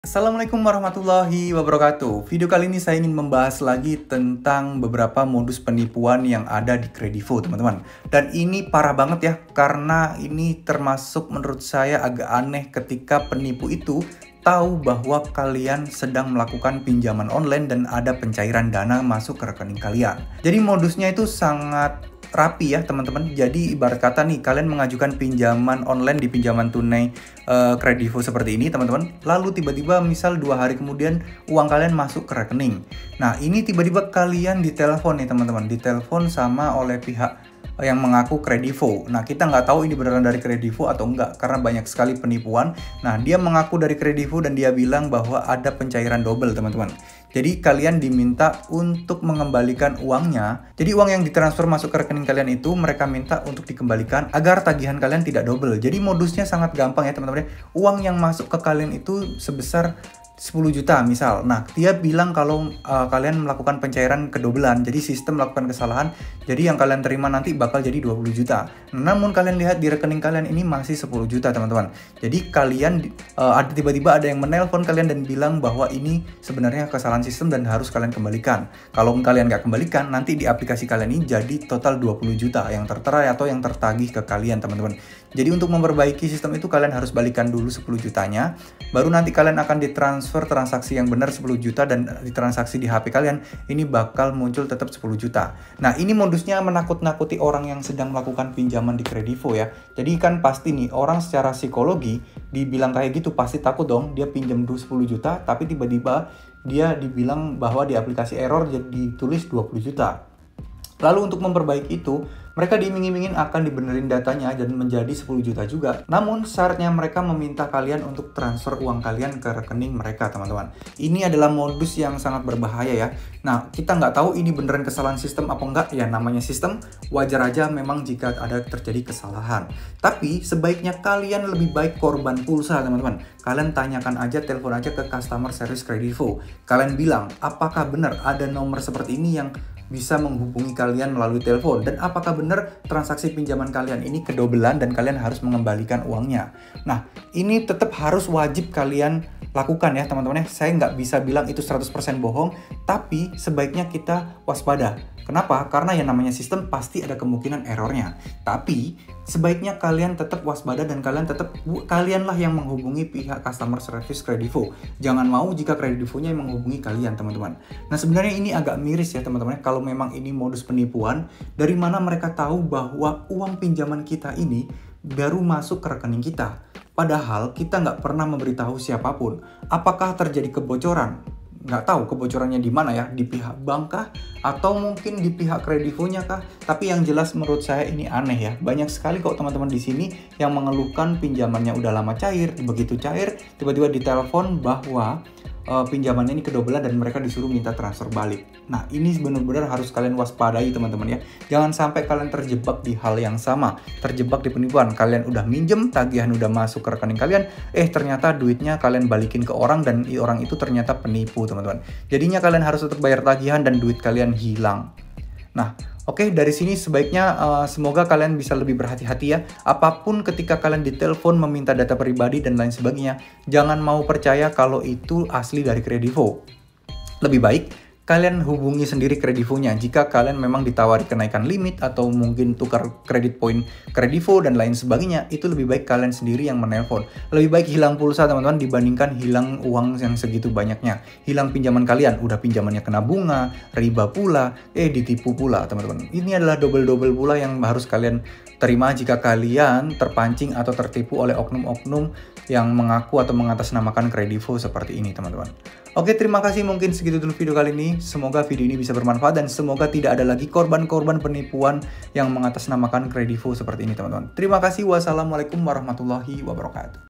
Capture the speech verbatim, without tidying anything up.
Assalamualaikum warahmatullahi wabarakatuh. Video kali ini saya ingin membahas lagi tentang beberapa modus penipuan yang ada di Kredivo, teman-teman. Dan ini parah banget ya, karena ini termasuk menurut saya agak aneh ketika penipu itu tahu bahwa kalian sedang melakukan pinjaman online dan ada pencairan dana masuk ke rekening kalian. Jadi modusnya itu sangat rapi ya teman-teman. Jadi ibarat kata nih, kalian mengajukan pinjaman online di pinjaman tunai uh, Kredivo seperti ini teman-teman. Lalu tiba-tiba misal dua hari kemudian uang kalian masuk ke rekening. Nah ini tiba-tiba kalian ditelepon nih teman-teman, ditelepon sama oleh pihak yang mengaku Kredivo. Nah kita nggak tahu ini beneran dari Kredivo atau enggak, karena banyak sekali penipuan. Nah dia mengaku dari Kredivo dan dia bilang bahwa ada pencairan double teman-teman. Jadi kalian diminta untuk mengembalikan uangnya. Jadi uang yang ditransfer masuk ke rekening kalian itu mereka minta untuk dikembalikan agar tagihan kalian tidak double. Jadi modusnya sangat gampang ya teman-teman. Uang yang masuk ke kalian itu sebesar sepuluh juta misal. Nah, dia bilang kalau uh, kalian melakukan pencairan kedobelan. Jadi sistem melakukan kesalahan. Jadi yang kalian terima nanti bakal jadi dua puluh juta. Namun kalian lihat di rekening kalian ini masih sepuluh juta, teman-teman. Jadi kalian uh, ada tiba-tiba ada yang menelpon kalian dan bilang bahwa ini sebenarnya kesalahan sistem dan harus kalian kembalikan. Kalau kalian nggak kembalikan, nanti di aplikasi kalian ini jadi total dua puluh juta yang tertera atau yang tertagih ke kalian, teman-teman. Jadi untuk memperbaiki sistem itu kalian harus balikan dulu sepuluh jutanya. Baru nanti kalian akan ditransfer transaksi yang benar sepuluh juta dan ditransaksi di H P kalian ini bakal muncul tetap sepuluh juta. Nah ini modusnya menakut-nakuti orang yang sedang melakukan pinjaman di Kredivo ya. Jadi kan pasti nih orang secara psikologi dibilang kayak gitu pasti takut dong, dia pinjam dulu sepuluh juta tapi tiba-tiba dia dibilang bahwa di aplikasi error jadi ditulis dua puluh juta. Lalu untuk memperbaiki itu, mereka diiming-imingin akan dibenerin datanya dan menjadi sepuluh juta juga. Namun syaratnya mereka meminta kalian untuk transfer uang kalian ke rekening mereka, teman-teman. Ini adalah modus yang sangat berbahaya ya. Nah, kita nggak tahu ini beneran kesalahan sistem apa enggak. Ya namanya sistem, wajar aja memang jika ada terjadi kesalahan. Tapi sebaiknya kalian lebih baik korban pulsa, teman-teman. Kalian tanyakan aja, telepon aja ke customer service Kredivo. Kalian bilang, apakah benar ada nomor seperti ini yang bisa menghubungi kalian melalui telepon, dan apakah benar transaksi pinjaman kalian ini kedobelan dan kalian harus mengembalikan uangnya. Nah ini tetap harus wajib kalian lakukan ya teman-teman ya. Saya nggak bisa bilang itu seratus persen bohong, tapi sebaiknya kita waspada. Kenapa? Karena yang namanya sistem pasti ada kemungkinan errornya. Tapi sebaiknya kalian tetap waspada dan kalian tetap kalianlah yang menghubungi pihak customer service Kredivo. Jangan mau jika Kredivonya yang menghubungi kalian, teman-teman. Nah sebenarnya ini agak miris ya teman-teman. Kalau memang ini modus penipuan, dari mana mereka tahu bahwa uang pinjaman kita ini baru masuk ke rekening kita? Padahal kita nggak pernah memberitahu siapapun. Apakah terjadi kebocoran? Nggak tahu kebocorannya di mana ya, di pihak bank kah? Atau mungkin di pihak Kredivonya kah? Tapi yang jelas menurut saya ini aneh ya. Banyak sekali kok teman-teman di sini yang mengeluhkan pinjamannya udah lama cair. Begitu cair, tiba-tiba ditelepon bahwa uh, pinjamannya ini kedobelan dan mereka disuruh minta transfer balik. Nah ini benar-benar harus kalian waspadai teman-teman ya. Jangan sampai kalian terjebak di hal yang sama, terjebak di penipuan. Kalian udah minjem, tagihan udah masuk ke rekening kalian, eh ternyata duitnya kalian balikin ke orang dan orang itu ternyata penipu teman-teman. Jadinya kalian harus tetap bayar tagihan dan duit kalian hilang. Nah oke, okay, dari sini sebaiknya uh, semoga kalian bisa lebih berhati-hati ya. Apapun ketika kalian ditelepon meminta data pribadi dan lain sebagainya, jangan mau percaya kalau itu asli dari Kredivo. Lebih baik kalian hubungi sendiri Kredivonya jika kalian memang ditawari kenaikan limit atau mungkin tukar kredit poin Kredivo dan lain sebagainya. Itu lebih baik kalian sendiri yang menelpon. Lebih baik hilang pulsa teman-teman dibandingkan hilang uang yang segitu banyaknya. Hilang pinjaman kalian, udah pinjamannya kena bunga, riba pula, eh ditipu pula teman-teman. Ini adalah double-double pula yang harus kalian terima jika kalian terpancing atau tertipu oleh oknum-oknum yang mengaku atau mengatasnamakan Kredivo seperti ini teman-teman. Oke, terima kasih, mungkin segitu dulu video kali ini. Semoga video ini bisa bermanfaat dan semoga tidak ada lagi korban-korban penipuan yang mengatasnamakan Kredivo seperti ini teman-teman. Terima kasih, wassalamualaikum warahmatullahi wabarakatuh.